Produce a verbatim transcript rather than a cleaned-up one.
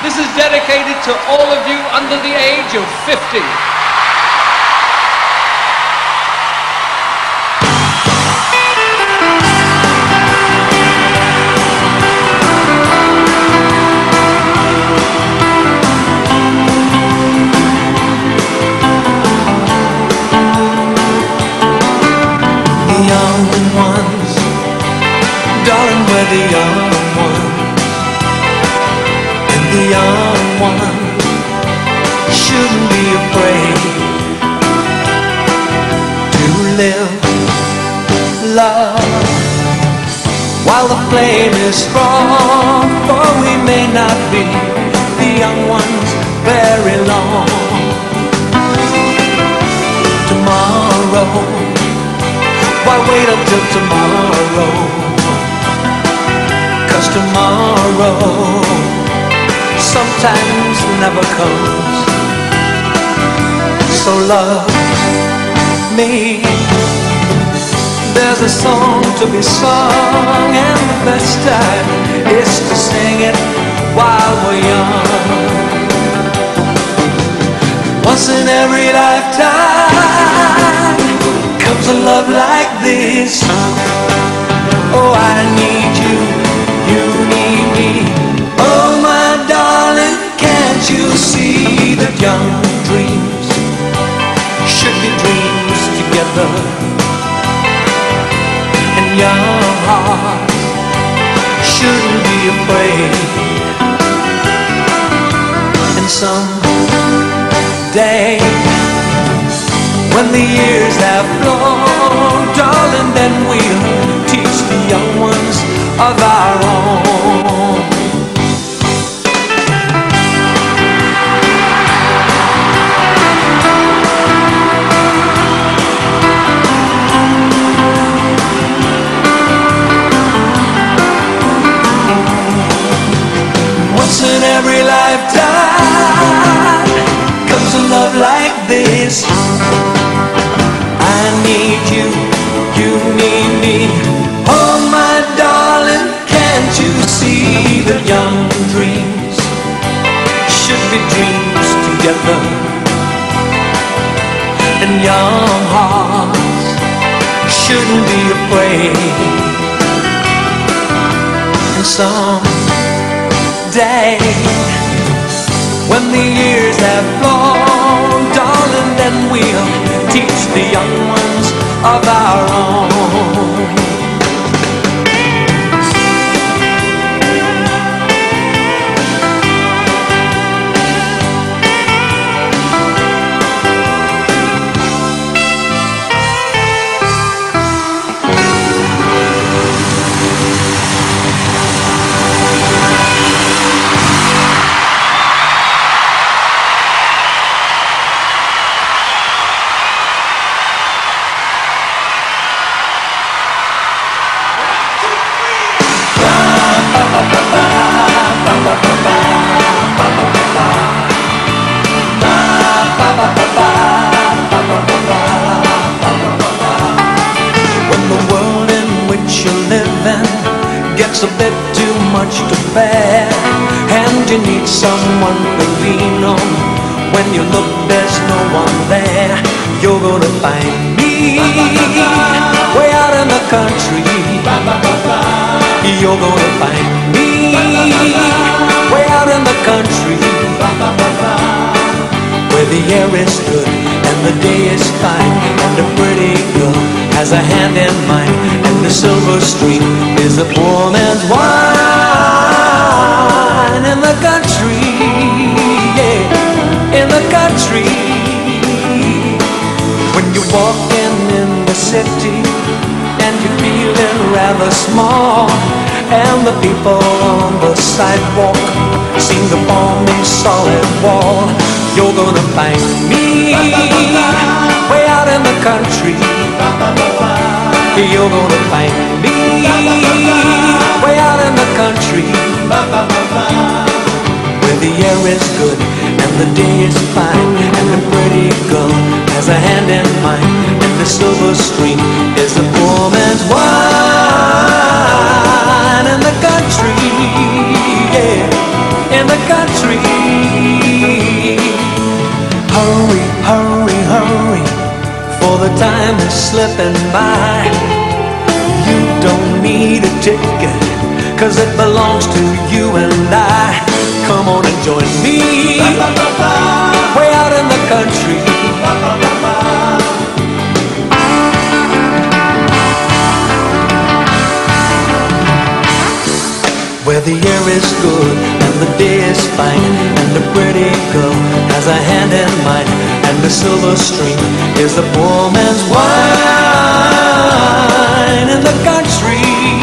This is dedicated to all of you under the age of fifty. Darling, we're the young ones, and the young ones shouldn't be afraid to live, love, while the flame is strong. For we may not be the young ones very long. Tomorrow, why wait until tomorrow? 'Cause tomorrow sometimes never comes. So love me. There's a song to be sung, and the best time is to sing it while we're young. Once in every lifetime comes a love like this. Oh, I need you, you need me. Oh, my darling, can't you see that young dreams should be dreams together? And young hearts shouldn't be afraid. And someday, when the years have flown, darling, then we'll teach the young ones of our own. Once in every lifetime comes a love like this. I need you, you need me. Oh, my darling, can't you see that young dreams should be dreams together? And young hearts shouldn't be afraid. And someday, when the years have flown, darling, then we'll teach the young ones of our own. When the world in which you live in gets a bit too much to bear, and you need someone to lean on, when you look there's no one there, you're gonna find me way out in the country. You're gonna find me way out in the country, where the air is good and the day is fine, and a pretty girl has a hand in mine, and the silver stream is a poor man's wine. In the country, yeah, in the country. When you're walking in the city and you're feeling rather small, and the people on the sidewalk seem to form a solid wall, you're gonna find me way out in the country. You're gonna find me way out in the country, where the air is good and the day is fine, and the pretty girl has a hand in mine, and the silver stream is a poor man's wine. In the country, yeah, in the country. take it, 'cause it belongs to you and I. Come on and join me, way out in the country. Where the air is good and the day is fine, and the pretty girl has a hand in mine, and the silver string is the poor man's wine. In the country,